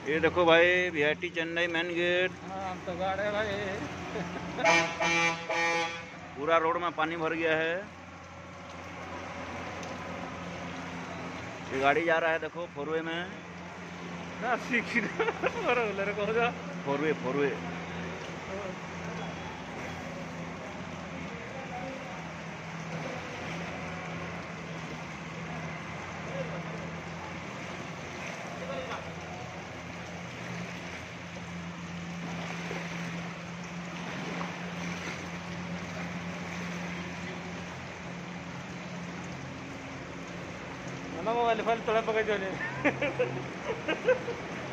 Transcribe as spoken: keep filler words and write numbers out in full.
ये देखो भाई V I T Chennai main gate. हाँ हम तो गाड़े भाई। पूरा रोड में पानी भर गया है। ये गाड़ी जा रहा है देखो फोर वे में। Four way four way mobile file थोड़ा पकड़